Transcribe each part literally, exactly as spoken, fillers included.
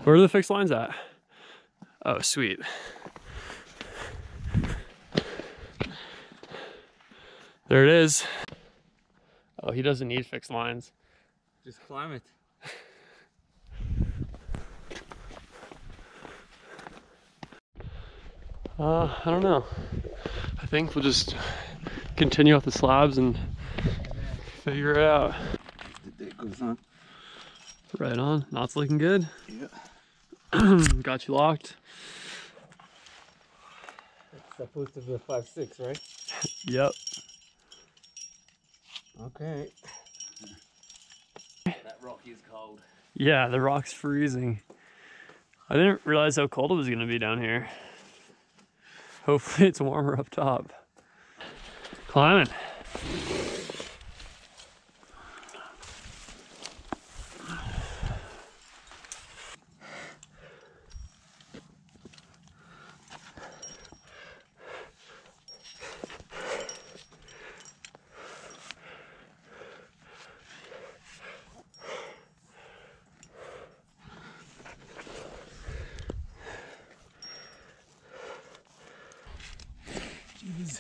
Where are the fixed lines at? Oh, sweet. There it is. Oh, he doesn't need fixed lines. Just climb it. Uh, I don't know. I think we'll just continue off the slabs and figure it out. The deck goes on. Right on. Knots looking good. Yeah. Got you locked. It's supposed to be a five six, right? Yep. Okay. That rock is cold. Yeah, the rock's freezing. I didn't realize how cold it was gonna be down here. Hopefully it's warmer up top. Climbing. Jeez.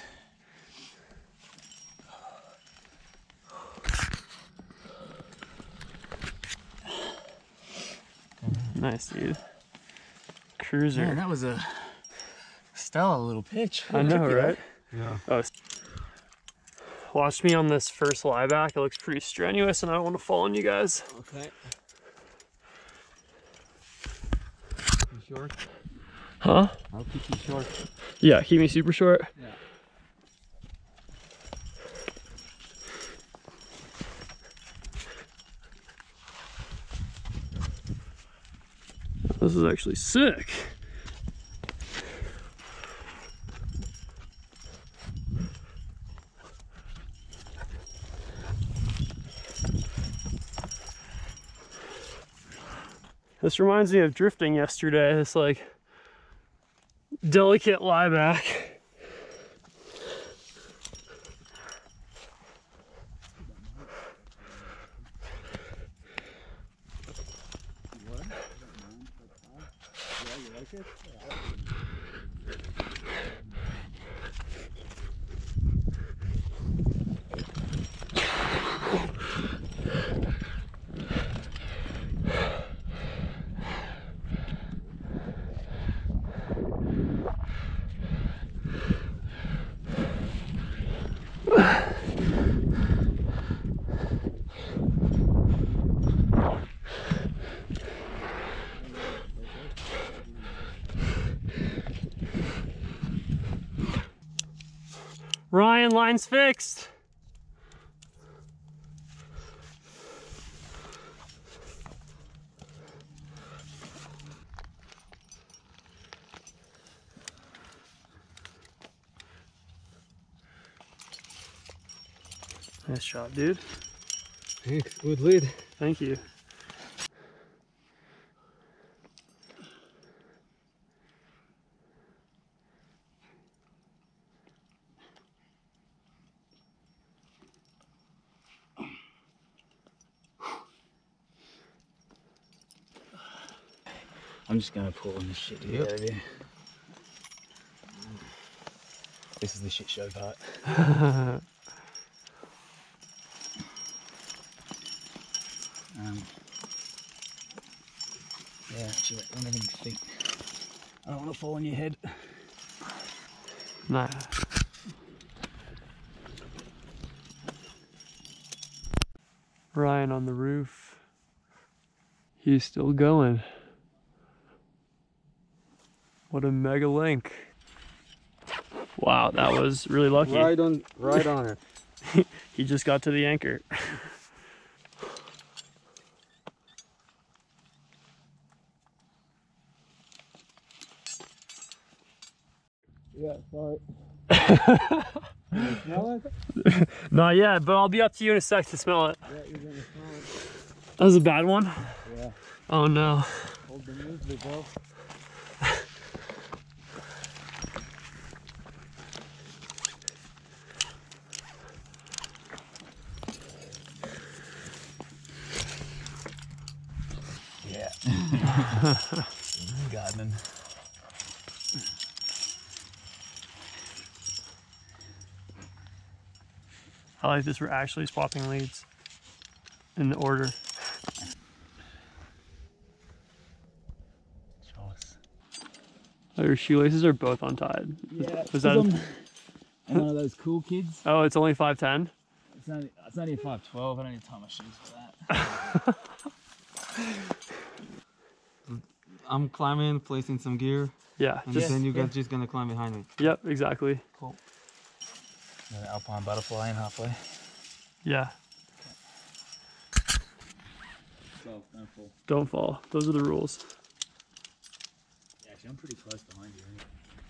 Nice, dude. Cruiser. Man, that was a stellar little pitch. I know, right? Yeah. Oh, watch me on this first lie back. It looks pretty strenuous and I don't want to fall on you guys. Okay. You short? Huh? I'll keep you short. Yeah, keep me super short. Yeah. This is actually sick. This reminds me of drifting yesterday. This like delicate lie back. Ryan, line's fixed. Nice job, dude. Thanks, good lead. Thank you. I'm just gonna pull in this shit to get out of here. This is the shit show part. um, yeah, actually, one of them feet. I don't want to fall on your head. Nah. Ryan on the roof. He's still going. What a mega link. Wow, that was really lucky. Right on, right on it. He just got to the anchor. Yeah, sorry. You smell it? Not yet, but I'll be up to you in a sec to smell it. Yeah, you're gonna smell it. That was a bad one? Yeah. Oh no. Hold the muesli, bro. Yeah. Gardening. I like this. We're actually swapping leads in the order. Oh, your shoelaces are both untied. Yeah, Was that? I'm, I'm one of those cool kids. Oh, it's only five ten. It's only it's only a five twelve. I don't need to tie my shoes for that. I'm climbing, placing some gear, Yeah. and Just, then you yeah. guys just gonna climb behind me. Yep. Exactly. Cool. Another alpine butterfly in halfway. Yeah. twelve, don't fall. Don't fall. Those are the rules. Yeah, actually, I'm pretty close behind you. Anyway.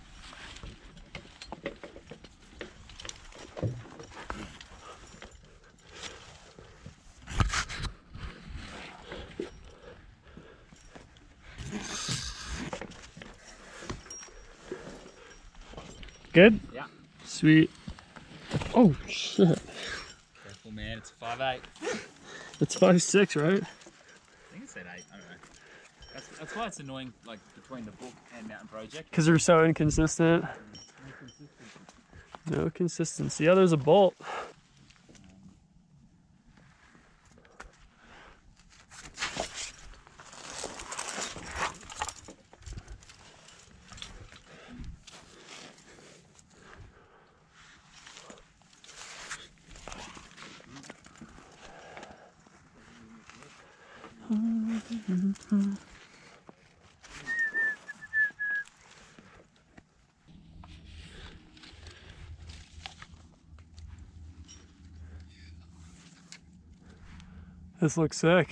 Good? Yeah. Sweet. Oh, shit. Careful, man. It's five eight. It's five six, right? I think it said eight. I don't know. That's, that's why it's annoying, like, between the book and Mountain Project. Because they're so inconsistent. No consistency. Yeah, there's a bolt. This looks sick.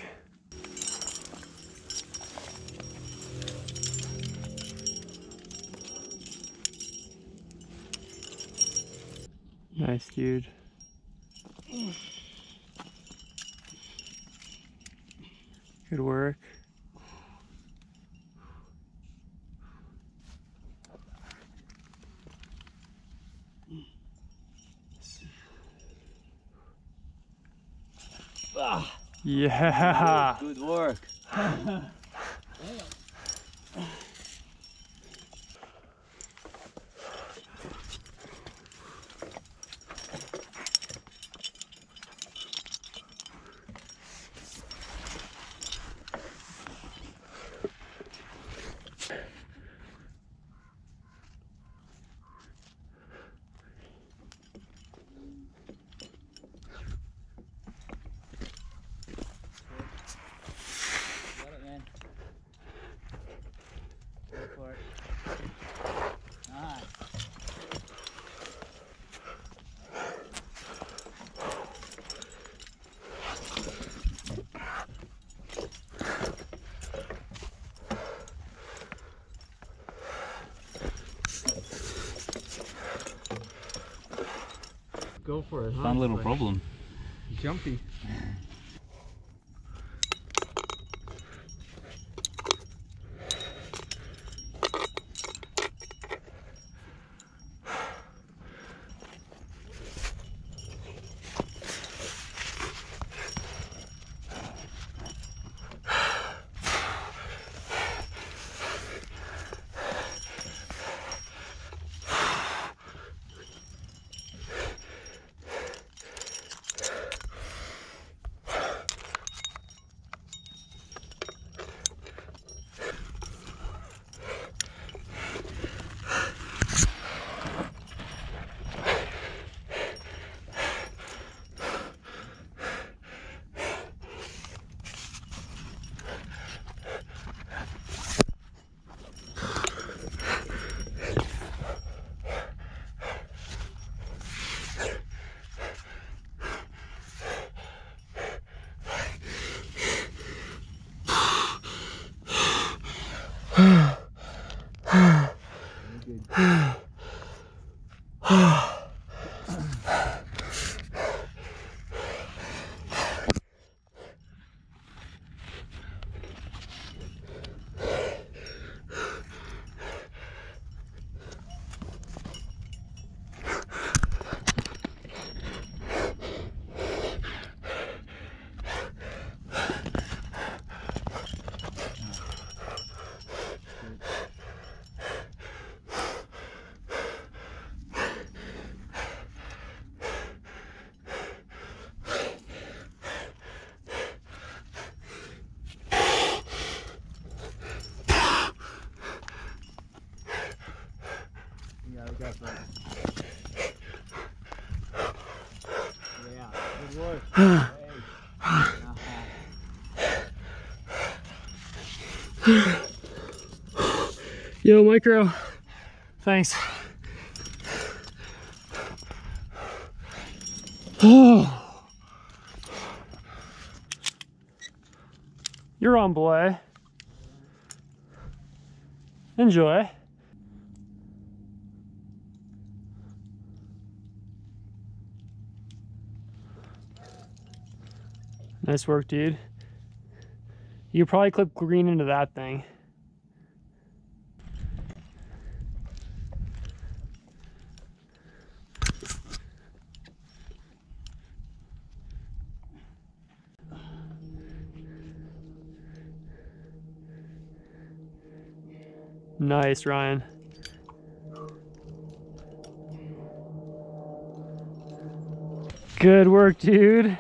Nice, dude. Good work. Ah, Yeah. good work. Got it, man. Go for it. Nice. Go for it, huh? Fun little Like, problem. Jumpy. Yo, micro. Thanks. Oh. You're on, boy. Enjoy. Nice work, dude. You probably clip green into that thing. Nice, Ryan. Good work, dude.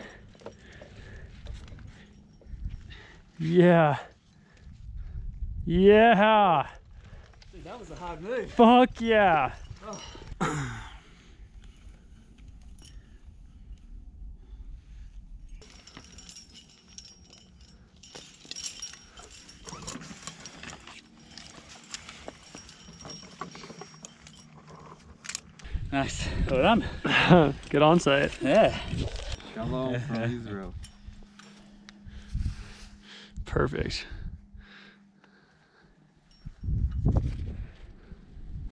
Yeah. Yeah. Dude, that was a hard move. Fuck yeah. Oh. Nice. Well done. Good onsight. Yeah. Shalom from Israel. Perfect.